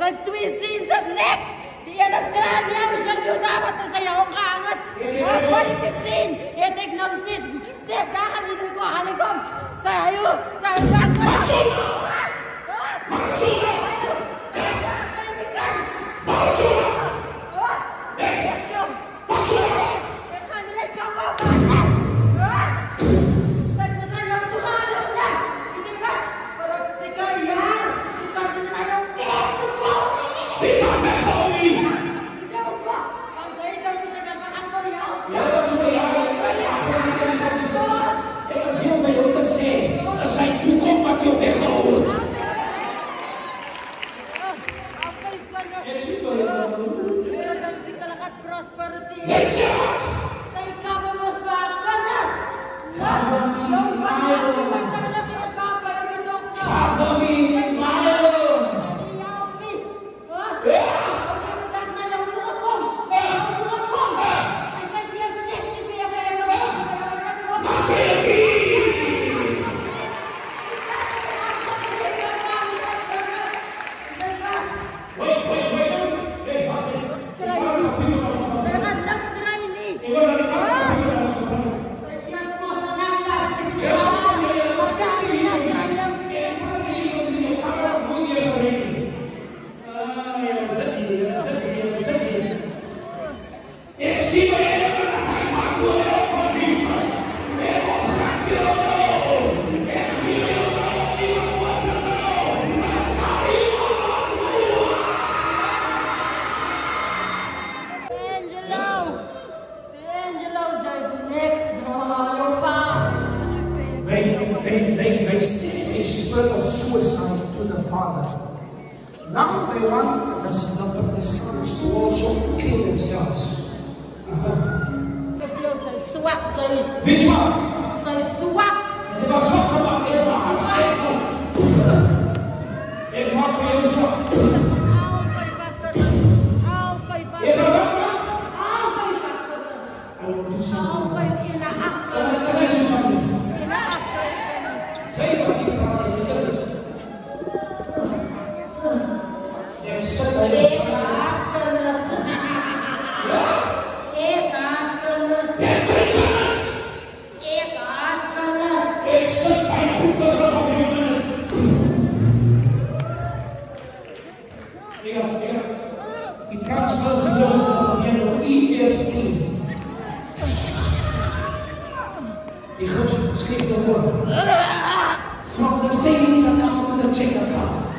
zijn twee ziens niks. Die ene is klaar, die hebben ze nu daar wat is aan jou gehangen. Wat wil je zien? Het ik nou 6 dagen niet in de haling kom. Zij joh, zij gaat wat zien. Wat zien? Wat zien? They sent a spirit of suicide to the father. Now they want the sons to also kill themselves. Vishwa! Ze was zo vanaf in de aanstekkel. Ik maak voor jullie zo. Je gaat wat doen? Kan ik niet zo doen? Zeg wat ik van deze kennis. Ik zet bij je from the savings account to the check account.